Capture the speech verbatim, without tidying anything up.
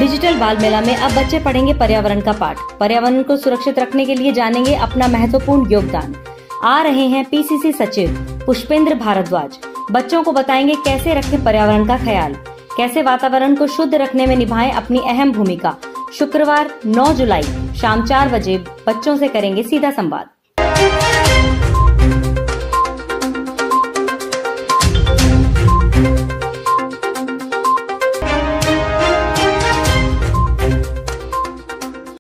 Digital बाल मेला में अब बच्चे पढ़ेंगे पर्यावरण का पाठ। पर्यावरण को सुरक्षित रखने के लिए जानेंगे अपना महत्वपूर्ण योगदान। आ रहे हैं पीसीसी सचिव पुष्पेंद्र भारद्वाज। बच्चों को बताएंगे कैसे रखें पर्यावरण का ख्याल, कैसे वातावरण को शुद्ध रखने में निभाएं अपनी अहम भूमिका। शुक्रवार नौ जुलाई शाम चार बजे बच्चों से करेंगे सीधा संवाद।